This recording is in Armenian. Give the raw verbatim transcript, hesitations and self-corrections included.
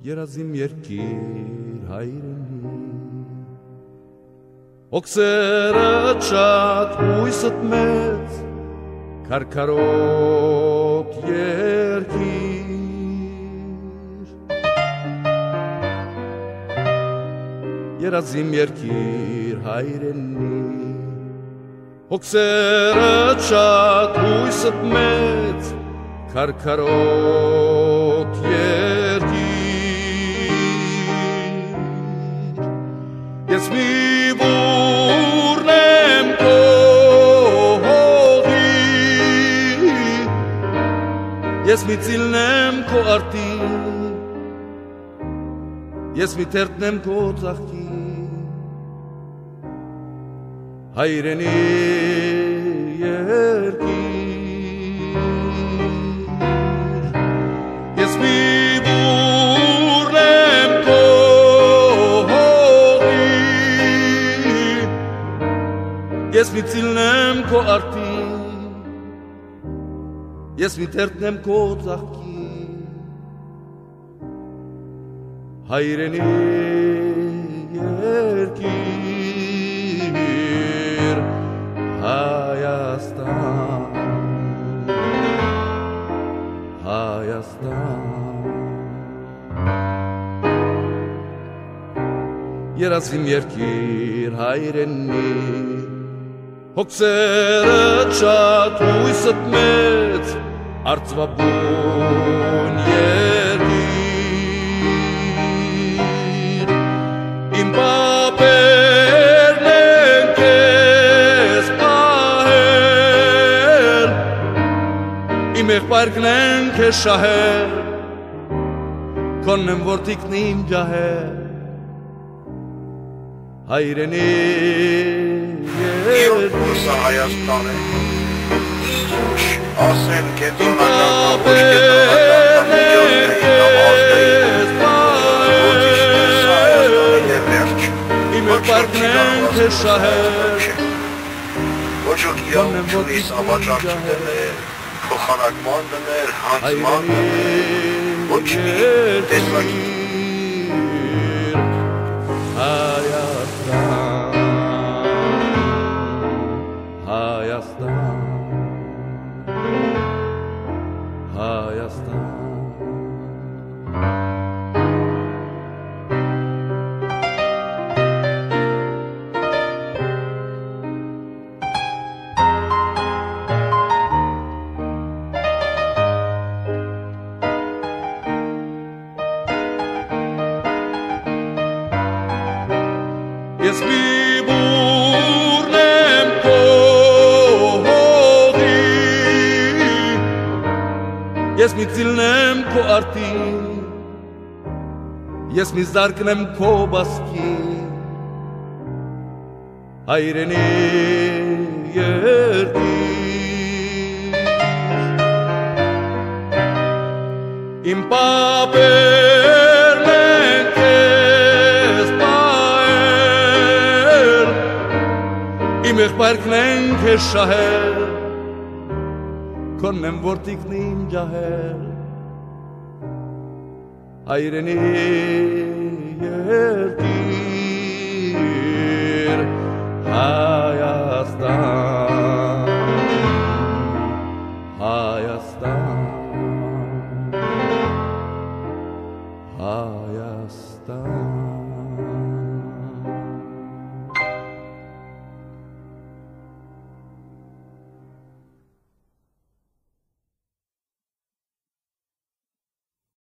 Երազիմ երկիր հայրենի Օքսերը շատ հույսըտ մեծ Քարքարոտ երկիր Երազիմ երկիր հայրենի Օքսերը շատ հույսըտ մեծ Քարքարոտ երկիր Ես մի բուրն եմ քո հողի Ես մի ծիլն եմ քո արտի Ես մի թերթն եմ քո ծաղկի Հայրենի երկիր Ես մի բուրն եմ քո Ես մի ծիլն եմ քո արտի Ես մի թերթն եմ քո ծաղկի Հայրենի երկիր Հայաստան Հայաստան Երազիմ երկիր հայրենի Հոգսերը շատ հույսըտ մեծ Արծվաբուն երկիր Իմ պապերն են կեզ պահել Իմ եղբայրքն են կեզ շահել Քոնն եմ որդիքն իմ ջահել Հայրենի Bursa Hayastan Aslen Kedonadan Hoş Kedonadan Gözleyin namazlayın O dişli sayesinde geberç O çok ilanlasın Çocuk yavruculis abacakçı denir Kokarakman denir Hansman denir O kimi desaki Hayastan Hayastan Hayastan Yes, we born em Ես մի ծիլն եմ քո արտի Ես մի զարկն եմ քո բասկի Հայրենի երկիր Իմ պապերն են կեզ պահել Իմ եղբայրքն են կեզ շահել Քոնն եմ որդիքն իմ ջահել Հայրենի երկիր Հայաստան Հայաստան Հայաստան